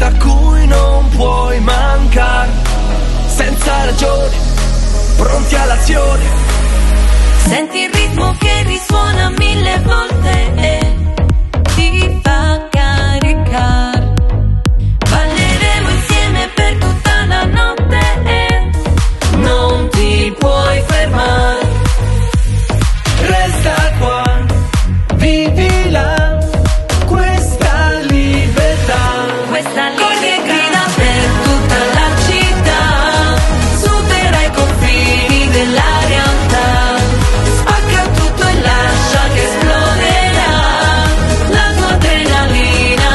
festa a cui non puoi mancare, senza ragione, pronti all'azione. Senti il ritmo che risuona 1000 volte e ti fa caricare. Balleremo insieme per tutta la notte e non ti puoi fermare. Resta qua, vivila questa libertà. Questa linea grida per tutta la città, supera i confini della realtà, spacca tutto e lascia che esploderà la tua adrenalina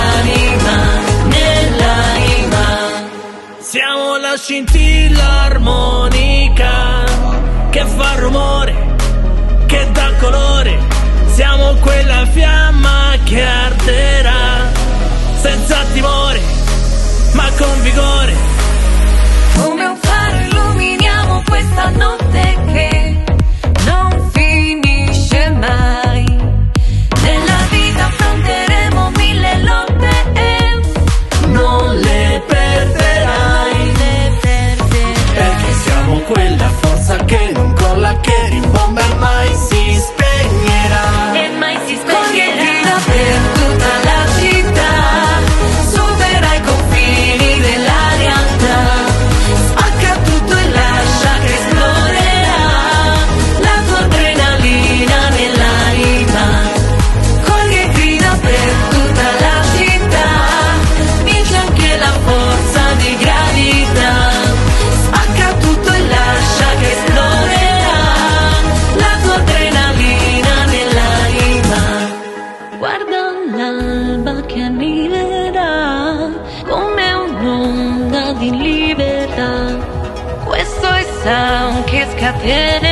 nell'anima. Siamo la scintilla armonica che fa rumore, che dà colore. Siamo quella fiamma che arderà senza timore, ma con vigore. Come un faro illuminiamo questa notte che non finisce mai. Nella vita affronteremo 1000 lotte e Non le perderai, perché siamo quella forza che non crolla, che rimbomba e mai si spegnerà. e mai si spegnerà. Per tutta la città, supera i confini della realtà, spacca tutto e lascia che esploderà la tua adrenalina nell'anima. Col che grida per tutta la città, vince anche la forza di gravità, spacca tutto e lascia che esploderà la tua adrenalina nell'anima. Guarda l'alba che anniverà come un'onda di libertà. Questo è il sound che scatenerà